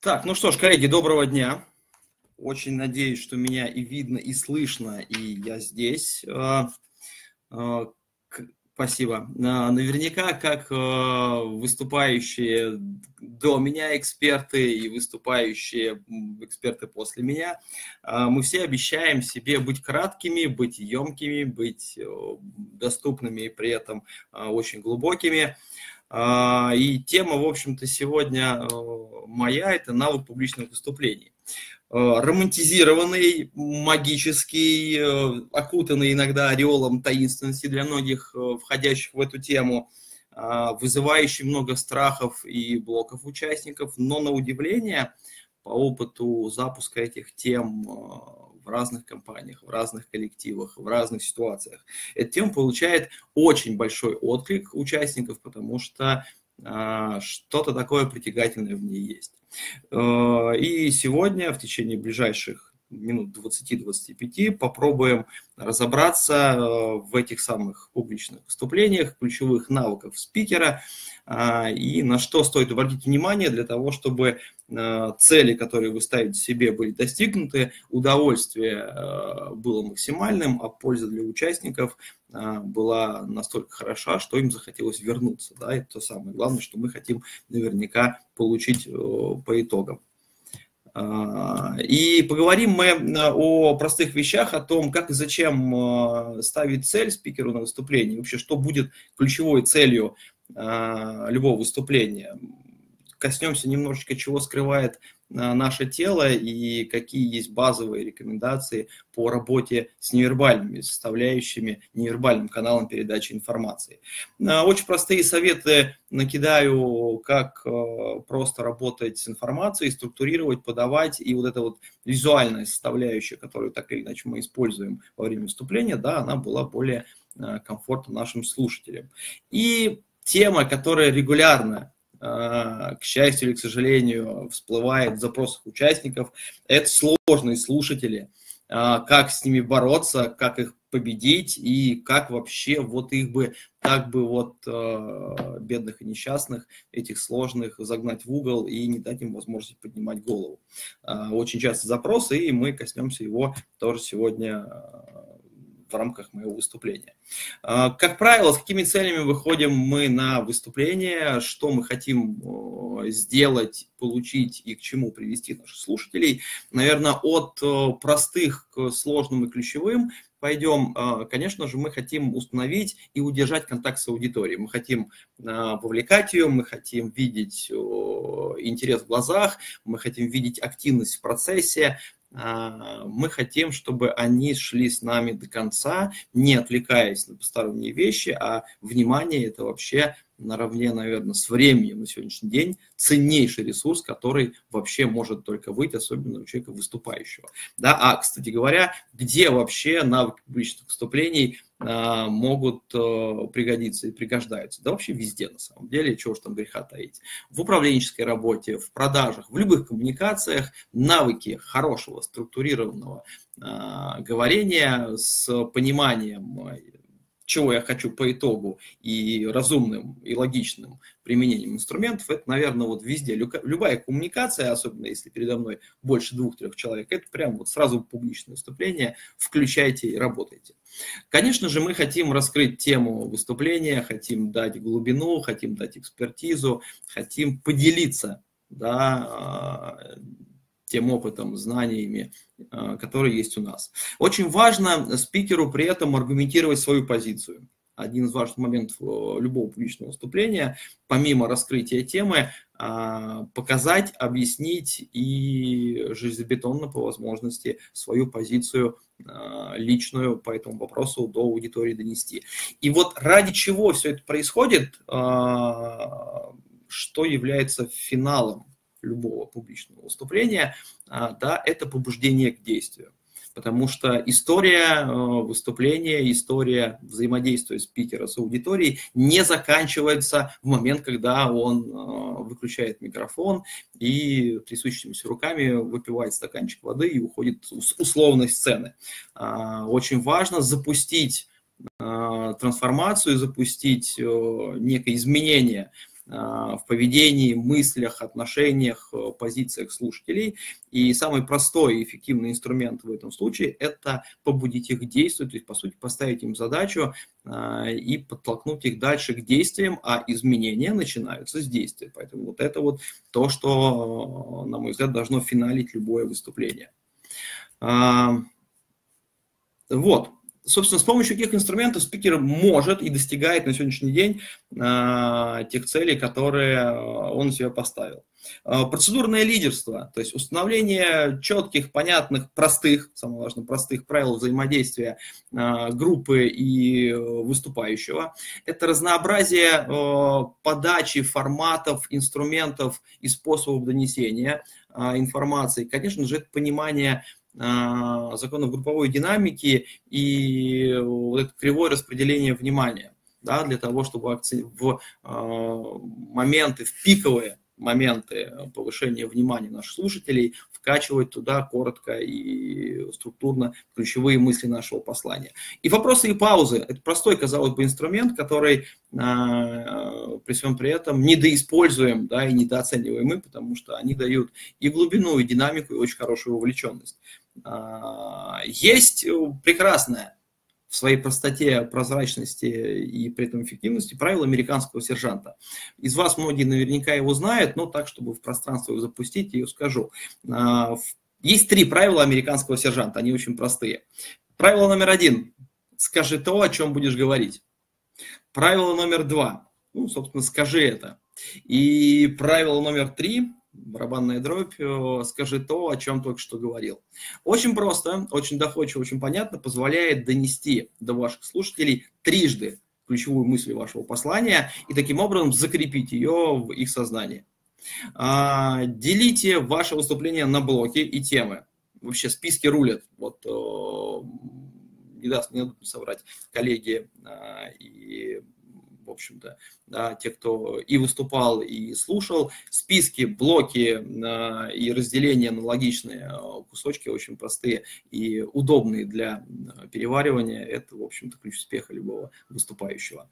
Так, ну что ж, коллеги, доброго дня. Очень надеюсь, что меня и видно, и слышно, и я здесь. Спасибо. Наверняка, как выступающие до меня эксперты и выступающие эксперты после меня, мы все обещаем себе быть краткими, быть емкими, быть доступными и при этом очень глубокими. И тема, в общем-то, сегодня моя – это навык публичных выступлений. Романтизированный, магический, окутанный иногда ореолом таинственности для многих входящих в эту тему, вызывающий много страхов и блоков участников, но на удивление, по опыту запуска этих тем в разных компаниях, в разных коллективах, в разных ситуациях, эта тема получает очень большой отклик участников, потому что что-то такое притягательное в ней есть. И сегодня в течение ближайших минут 20-25 попробуем разобраться в этих самых публичных выступлениях, ключевых навыков спикера и на что стоит обратить внимание для того, чтобы цели, которые вы ставите себе, были достигнуты, удовольствие было максимальным, а польза для участников была настолько хороша, что им захотелось вернуться. Да? Это то самое главное, что мы хотим наверняка получить по итогам. И поговорим мы о простых вещах, о том, как и зачем ставить цель спикеру на выступлении, вообще, что будет ключевой целью любого выступления. Коснемся немножечко, чего скрывает наше тело и какие есть базовые рекомендации по работе с невербальными составляющими, невербальным каналом передачи информации. Очень простые советы накидаю, как просто работать с информацией, структурировать, подавать, и вот эта вот визуальная составляющая, которую так или иначе мы используем во время выступления, да, она была более комфортна нашим слушателям. И тема, которая регулярно, к счастью или к сожалению, всплывает в запросах участников, это сложные слушатели, как с ними бороться, как их победить и как вообще вот их бы, так бы вот бедных и несчастных, этих сложных загнать в угол и не дать им возможности поднимать голову. Очень часто запросы, и мы коснемся его тоже сегодня в рамках моего выступления. Как правило, с какими целями выходим мы на выступление, что мы хотим сделать, получить и к чему привести наших слушателей. Наверное, от простых к сложным и ключевым пойдем. Конечно же, мы хотим установить и удержать контакт с аудиторией. Мы хотим вовлекать ее, мы хотим видеть интерес в глазах, мы хотим видеть активность в процессе. Мы хотим, чтобы они шли с нами до конца, не отвлекаясь на посторонние вещи, а внимание – это вообще наравне, наверное, с временем на сегодняшний день ценнейший ресурс, который вообще может только быть, особенно у человека выступающего. Да? Кстати говоря, где вообще навыки публичных выступлений могут пригодиться и пригождаются? Да вообще везде, на самом деле, чего уж там греха таить. В управленческой работе, в продажах, в любых коммуникациях навыки хорошего, структурированного говорения с пониманием, чего я хочу по итогу, и разумным, и логичным применением инструментов, это, наверное, вот везде. Любая коммуникация, особенно если передо мной больше 2-3 человек, это прям вот сразу публичное выступление, включайте и работайте. Конечно же, мы хотим раскрыть тему выступления, хотим дать глубину, хотим дать экспертизу, хотим поделиться, да, тем опытом, знаниями, которые есть у нас. Очень важно спикеру при этом аргументировать свою позицию. Один из важных моментов любого публичного выступления, помимо раскрытия темы, показать, объяснить и железобетонно по возможности свою позицию личную по этому вопросу до аудитории донести. И вот ради чего все это происходит, что является финалом любого публичного выступления, да, это побуждение к действию. Потому что история выступления, история взаимодействия спикера с аудиторией не заканчивается в момент, когда он выключает микрофон и трясущимися руками выпивает стаканчик воды и уходит с условной сцены. Очень важно запустить трансформацию, запустить некое изменение в поведении, мыслях, отношениях, позициях слушателей. И самый простой и эффективный инструмент в этом случае – это побудить их действовать, то есть, по сути, поставить им задачу и подтолкнуть их дальше к действиям, а изменения начинаются с действия. Поэтому вот это вот то, что, на мой взгляд, должно финалить любое выступление. Вот. Собственно, с помощью каких инструментов спикер может и достигает на сегодняшний день тех целей, которые он себе поставил. Процедурное лидерство, то есть установление четких, понятных, простых, самое важное, простых правил взаимодействия группы и выступающего. Это разнообразие подачи форматов, инструментов и способов донесения информации. Конечно же, это понимание законов групповой динамики и вот это кривое распределение внимания, да, для того, чтобы в моменты, в пиковые моменты повышения внимания наших слушателей вкачивать туда коротко и структурно ключевые мысли нашего послания. И вопросы и паузы – это простой, казалось бы, инструмент, который при всем при этом недоиспользуем, да, и недооцениваем мы, потому что они дают и глубину, и динамику, и очень хорошую вовлеченность. Есть прекрасное в своей простоте, прозрачности и при этом эффективности правило американского сержанта. Из вас многие наверняка его знают, но так, чтобы в пространство его запустить, я ее скажу. Есть 3 правила американского сержанта, они очень простые. Правило номер 1. Скажи то, о чем будешь говорить. Правило номер 2. Ну, собственно, скажи это. И правило номер 3. Барабанная дробь, скажи то, о чем только что говорил. Очень просто, очень доходчиво, очень понятно, позволяет донести до ваших слушателей трижды ключевую мысль вашего послания и таким образом закрепить ее в их сознании. Делите ваше выступление на блоки и темы. Вообще списки рулят. Вот не даст мне соврать коллеги и, в общем-то, да, те, кто и выступал, и слушал, списки, блоки и разделения на логичные кусочки очень простые и удобные для переваривания. Это, в общем-то, ключ успеха любого выступающего.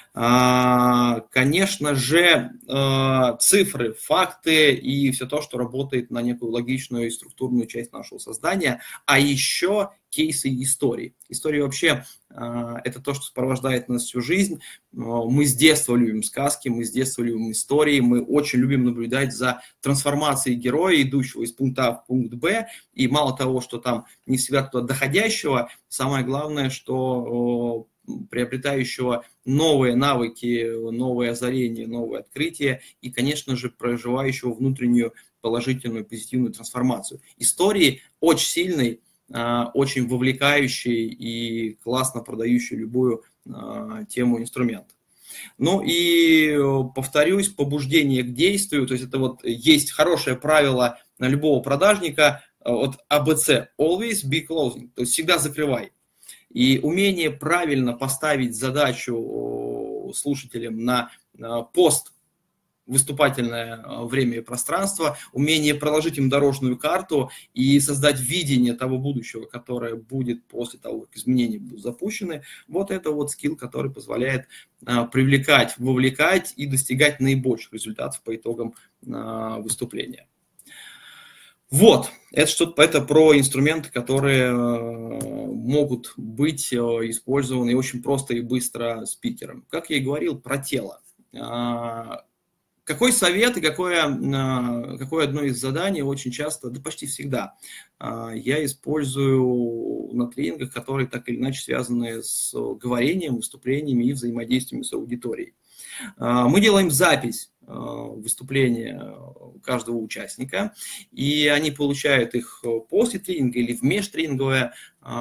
Конечно же, цифры, факты и все то, что работает на некую логичную и структурную часть нашего создания, а еще кейсы и истории. Истории вообще это то, что сопровождает нас всю жизнь. Мы с детства любим сказки, мы с детства любим истории, мы очень любим наблюдать за трансформацией героя, идущего из пункта А в пункт Б, и мало того, что там не всегда туда доходящего, самое главное, что приобретающего новые навыки, новые озарения, новые открытия и, конечно же, проживающего внутреннюю положительную, позитивную трансформацию. Истории очень сильной, очень вовлекающий и классно продающий любую тему инструмент. Ну и повторюсь, побуждение к действию, то есть это вот есть хорошее правило любого продажника от АБЦ, always be closing, то есть всегда закрывай. И умение правильно поставить задачу слушателям на пост выступательное время и пространство, умение проложить им дорожную карту и создать видение того будущего, которое будет после того, как изменения будут запущены. Вот это вот скилл, который позволяет привлекать, вовлекать и достигать наибольших результатов по итогам выступления. Вот, это про инструменты, которые могут быть использованы очень просто и быстро спикером. Как я и говорил, про тело. Какой совет и какое одно из заданий очень часто, да почти всегда, я использую на тренингах, которые так или иначе связаны с говорением, выступлениями и взаимодействием с аудиторией. Мы делаем запись выступления каждого участника, и они получают их после тренинга или в межтренинговый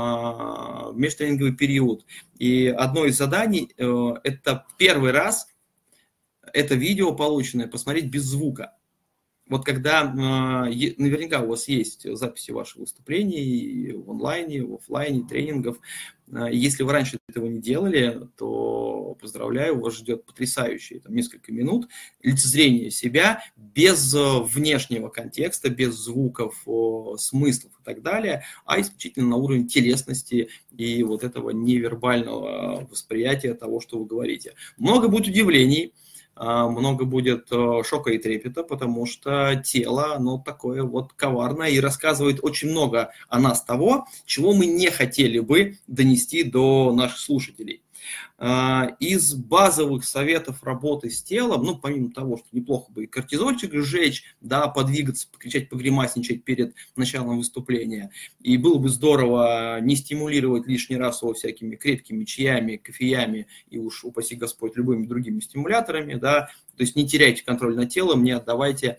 период. И одно из заданий – это первый раз это видео полученное посмотреть без звука. Вот когда наверняка у вас есть записи ваших выступлений в онлайне, в офлайне, тренингов. Если вы раньше этого не делали, то поздравляю, вас ждет потрясающие несколько минут лицезрения себя без внешнего контекста, без звуков, смыслов и так далее, а исключительно на уровне телесности и вот этого невербального восприятия того, что вы говорите. Много будет удивлений. много будет шока и трепета, потому что тело, оно такое вот коварное и рассказывает очень много о нас того, чего мы не хотели бы донести до наших слушателей. Из базовых советов работы с телом, ну, помимо того, что неплохо бы и кортизольчик сжечь, да, подвигаться, покричать, погремасничать перед началом выступления, и было бы здорово не стимулировать лишний раз его всякими крепкими чаями, кофеями и уж, упаси Господь, любыми другими стимуляторами, да, то есть не теряйте контроль над телом, не отдавайте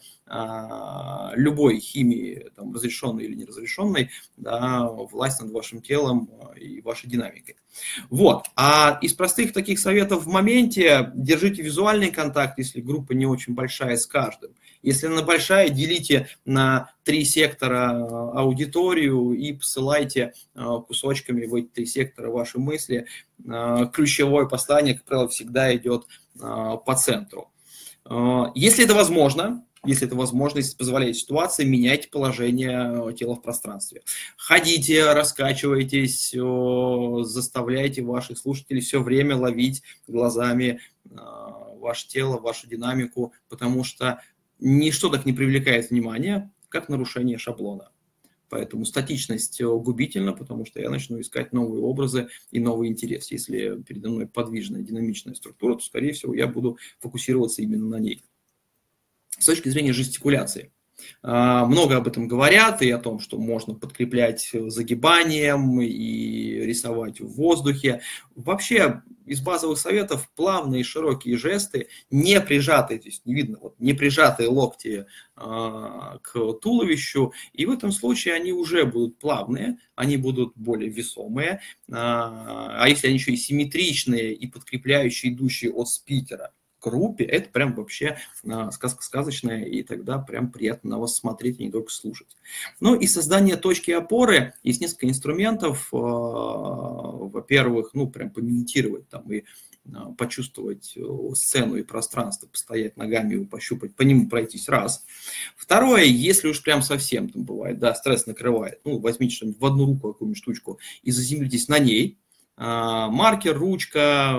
любой химии, там, разрешенной или неразрешенной, да, власть над вашим телом и вашей динамикой. Вот. А из простых таких советов в моменте: держите визуальный контакт, если группа не очень большая, с каждым. Если она большая, делите на 3 сектора аудиторию и посылайте кусочками в эти 3 сектора ваши мысли. Ключевое послание, как правило, всегда идет по центру. Если это возможно, если позволяет ситуация, меняйте положение тела в пространстве. Ходите, раскачивайтесь, заставляйте ваших слушателей все время ловить глазами ваше тело, вашу динамику, потому что ничто так не привлекает внимания, как нарушение шаблона. Поэтому статичность губительна, потому что я начну искать новые образы и новый интерес. Если передо мной подвижная, динамичная структура, то, скорее всего, я буду фокусироваться именно на ней. С точки зрения жестикуляции. Много об этом говорят, и о том, что можно подкреплять загибанием и рисовать в воздухе. Вообще, из базовых советов плавные широкие жесты, не прижатые, то есть не видно, вот, не прижатые локти к туловищу, и в этом случае они уже будут плавные, они будут более весомые, а если они еще и симметричные и подкрепляющие, идущие от спикера группе, это прям вообще сказка сказочная, и тогда прям приятно на вас смотреть, а не только слушать. Ну и создание точки опоры. Есть несколько инструментов. Во-первых, ну прям помедитировать там и почувствовать сцену и пространство, постоять ногами, его пощупать, по нему пройтись раз. Второе, если уж прям совсем там бывает, да, стресс накрывает, ну возьмите что-нибудь в одну руку, какую-нибудь штучку, и заземлитесь на ней. Маркер, ручка,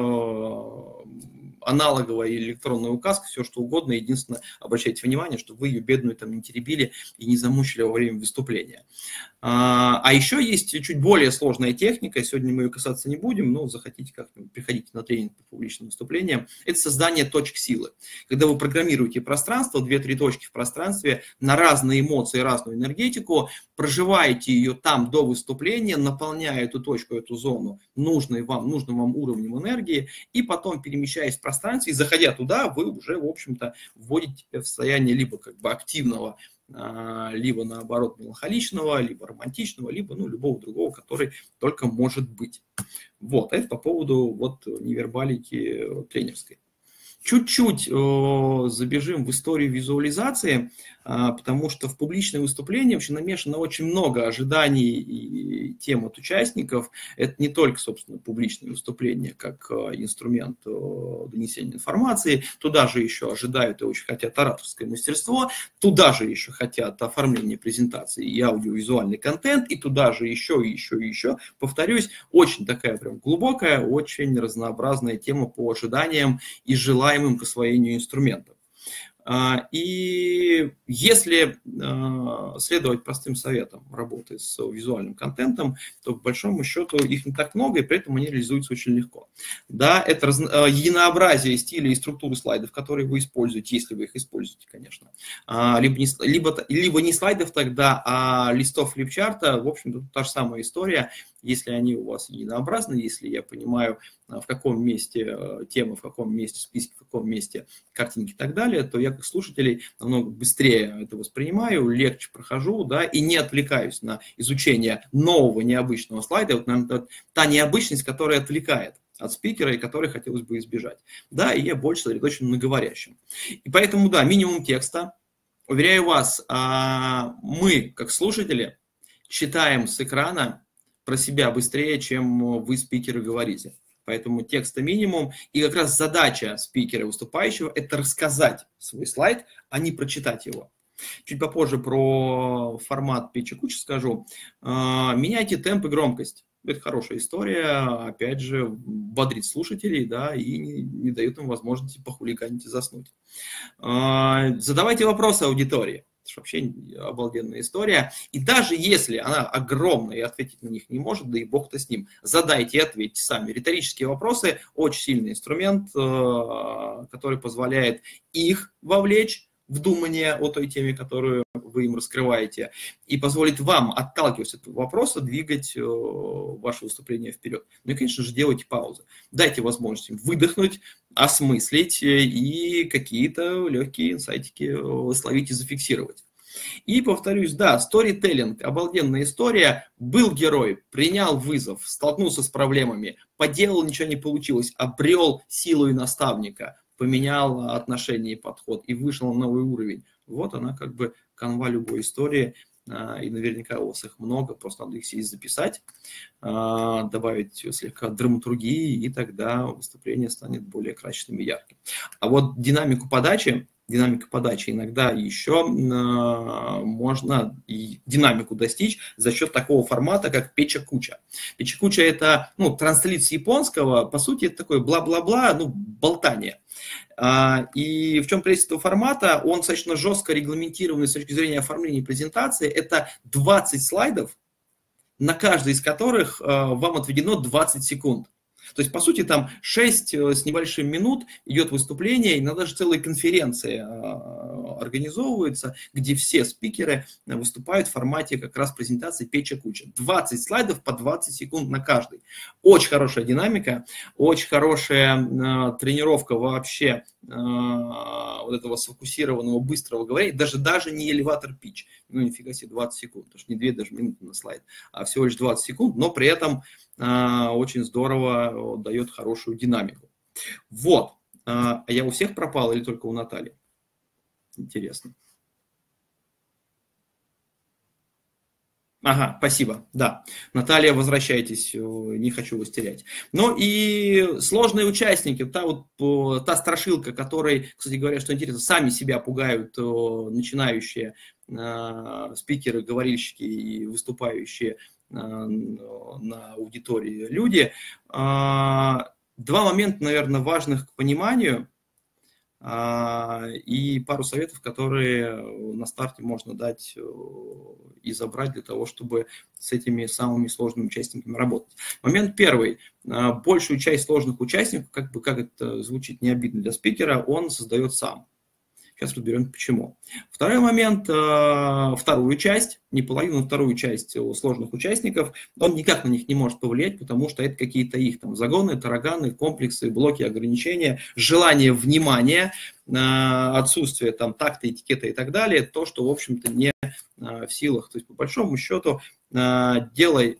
аналоговая или электронная указка, все что угодно. Единственное, обращайте внимание, чтобы вы ее бедную там не теребили и не замучили во время выступления. А еще есть чуть более сложная техника, сегодня мы ее касаться не будем, но захотите как-нибудь, приходите на тренинг по публичным выступлениям. Это создание точек силы. Когда вы программируете пространство, 2-3 точки в пространстве на разные эмоции, разную энергетику, проживаете ее там до выступления, наполняя эту точку, эту зону нужным вам уровнем энергии, и потом, перемещаясь в пространстве и заходя туда, вы уже, в общем-то, вводите в состояние либо как бы активного, либо наоборот меланхоличного, либо романтичного, либо любого другого, который только может быть. Вот, это по поводу вот невербалики тренерской. Чуть-чуть забежим в историю визуализации, потому что в публичное выступление вообще намешано очень много ожиданий и тем от участников. Это не только, собственно, публичное выступление как инструмент донесения информации. Туда же еще ожидают и очень хотят ораторское мастерство. Туда же еще хотят оформление презентации и аудиовизуальный контент. И туда же еще. Повторюсь, очень такая прям глубокая, очень разнообразная тема по ожиданиям и желаниям к освоению инструментов. И если следовать простым советам работы с визуальным контентом, то, по большому счету, их не так много, и при этом они реализуются очень легко. Да, это единообразие стиля и структуры слайдов, которые вы используете, если вы их используете, конечно. Либо не слайдов тогда, а листов флипчарта. В общем-то, та же самая история. Если они у вас единообразны, если я понимаю, в каком месте тема, в каком месте списки, в каком месте картинки и так далее, то я как слушателей намного быстрее это воспринимаю, легче прохожу, да, и не отвлекаюсь на изучение нового необычного слайда. Вот, наверное, та необычность, которая отвлекает от спикера и которой хотелось бы избежать. Да, и я больше сосредоточен на говорящем. И поэтому, да, минимум текста. Уверяю вас, мы, как слушатели, читаем с экрана про себя быстрее, чем вы, спикеры, говорите. Поэтому текста минимум. И как раз задача спикера, выступающего, это рассказать свой слайд, а не прочитать его. Чуть попозже про формат питча кучи скажу. Меняйте темп и громкость. Это хорошая история, опять же, бодрит слушателей, да, и не дает им возможности похулиганить и заснуть. Задавайте вопросы аудитории. Это же вообще обалденная история. И даже если она огромная и ответить на них не может, да и бог-то с ним, задайте и ответьте сами. Риторические вопросы – очень сильный инструмент, который позволяет их вовлечь в думание о той теме, которую вы им раскрываете, и позволит вам, отталкиваясь от этого вопроса, двигать ваше выступление вперед. Ну и, конечно же, делайте паузы. Дайте возможность им выдохнуть, осмыслить и какие-то легкие инсайтики словить и зафиксировать. И повторюсь, да, сторителлинг, обалденная история. Был герой, принял вызов, столкнулся с проблемами, поделал, ничего не получилось, обрел силу и наставника, поменял отношение и подход и вышел на новый уровень. Вот она как бы канва любой истории, и наверняка у вас их много, просто надо их сесть записать, добавить слегка драматургии, и тогда выступление станет более красочным и ярким. А вот динамика подачи иногда еще можно динамику достичь за счет такого формата, как печа-куча. Печа-куча – это транслит с японского, по сути, это такое бла-бла-бла, болтание. И в чем прелесть этого формата? Он достаточно жестко регламентированный с точки зрения оформления презентации. Это 20 слайдов, на каждый из которых вам отведено 20 секунд. То есть, по сути, там 6 с небольшим минут идет выступление, иногда даже целые конференции организовываются, где все спикеры выступают в формате как раз презентации печа-куча. 20 слайдов по 20 секунд на каждый. Очень хорошая динамика, очень хорошая тренировка вообще вот этого сфокусированного, быстрого говорения. Даже не элеватор пич. Нифига себе, 20 секунд, потому что не 2 даже минуты на слайд, а всего лишь 20 секунд, но при этом очень здорово дает хорошую динамику. Вот. А я у всех пропал или только у Натальи? Интересно. Ага, спасибо. Да. Наталья, возвращайтесь, не хочу вас терять. Ну и сложные участники, та страшилка, которой, кстати говоря, что интересно, сами себя пугают начинающие спикеры, говорильщики и выступающие на аудитории люди. Два момента, наверное, важных к пониманию и пару советов, которые на старте можно дать и забрать для того, чтобы с этими самыми сложными участниками работать. Момент первый. Большую часть сложных участников, как это звучит не обидно для спикера, он создает сам. Сейчас разберем, почему. Второй момент, вторую часть, не половину, вторую часть сложных участников, он никак на них не может повлиять, потому что это какие-то их там загоны, тараганы, комплексы, блоки, ограничения, желание внимания, отсутствие там такта, этикета и так далее, то, что, в общем-то, не в силах. То есть, по большому счету, делай,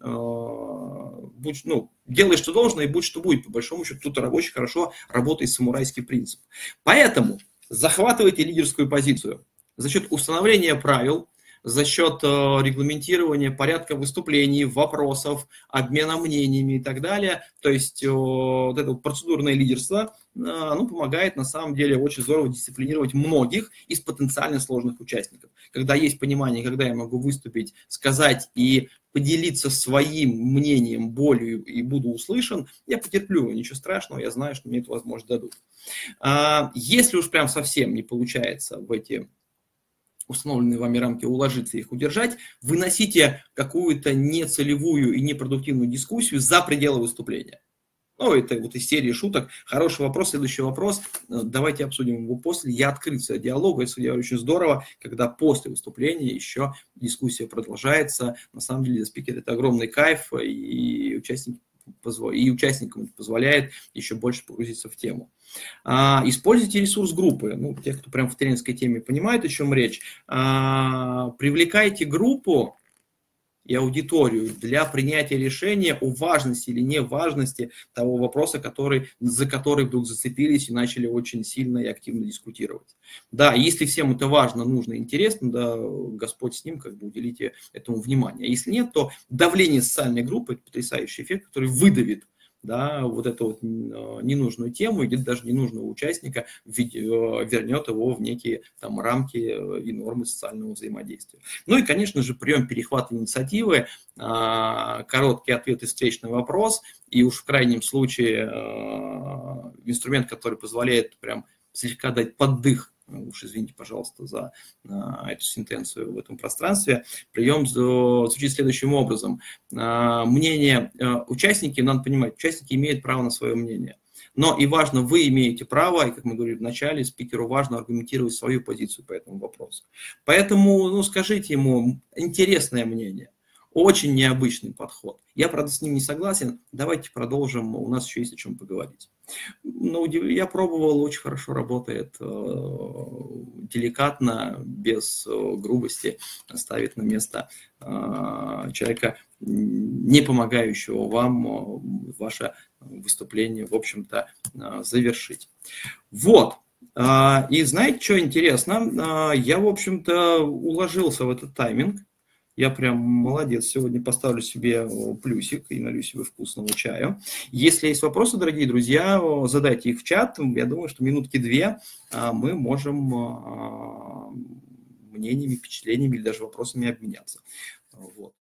что должно и будь, что будет. По большому счету, тут очень хорошо работает самурайский принцип. Поэтому захватывайте лидерскую позицию за счет установления правил, за счет регламентирования порядка выступлений, вопросов, обмена мнениями и так далее. То есть вот это процедурное лидерство, оно помогает на самом деле очень здорово дисциплинировать многих из потенциально сложных участников. Когда есть понимание, когда я могу выступить, сказать и поделиться своим мнением, болью и буду услышан, я потерплю, ничего страшного, я знаю, что мне эту возможность дадут. Если уж прям совсем не получается в эти установленные вами рамки уложиться и их удержать, выносите какую-то нецелевую и непродуктивную дискуссию за пределы выступления. Это вот из серии шуток. Хороший вопрос. Следующий вопрос. Давайте обсудим его после. Я открыт для диалога. Это очень здорово, когда после выступления еще дискуссия продолжается. На самом деле для спикера это огромный кайф, и участникам позволяет еще больше погрузиться в тему. Используйте ресурс группы. Те, кто прям в тренерской теме понимают, о чем речь. Привлекайте группу и аудиторию для принятия решения о важности или неважности того вопроса, за который вдруг зацепились и начали очень сильно и активно дискутировать. Да, если всем это важно, нужно, интересно, да, Господь с ним, уделите этому внимание. А если нет, то давление социальной группы – это потрясающий эффект, который выдавит да, вот эту вот ненужную тему или даже ненужного участника вернет его в некие там рамки и нормы социального взаимодействия. Ну и, конечно же, прием перехвата инициативы, короткий ответ и встречный вопрос, и уж в крайнем случае инструмент, который позволяет прям слегка дать поддых, уж извините, пожалуйста, за эту сентенцию в этом пространстве. Прием звучит следующим образом. Мнение участники, надо понимать, участники имеют право на свое мнение. Но и важно, вы имеете право, и как мы говорили в начале, спикеру важно аргументировать свою позицию по этому вопросу. Поэтому, ну, скажите ему интересное мнение. Очень необычный подход. Я, правда, с ним не согласен. Давайте продолжим, у нас еще есть о чем поговорить. Ну, я пробовал, очень хорошо работает, деликатно, без грубости, ставит на место человека, не помогающего вам ваше выступление, в общем-то, завершить. Вот. И знаете, что интересно? Я, в общем-то, уложился в этот тайминг. Я прям молодец, сегодня поставлю себе плюсик и налью себе вкусного чая. Если есть вопросы, дорогие друзья, задайте их в чат. Я думаю, что минутки 2 мы можем мнениями, впечатлениями или даже вопросами обменяться. Вот.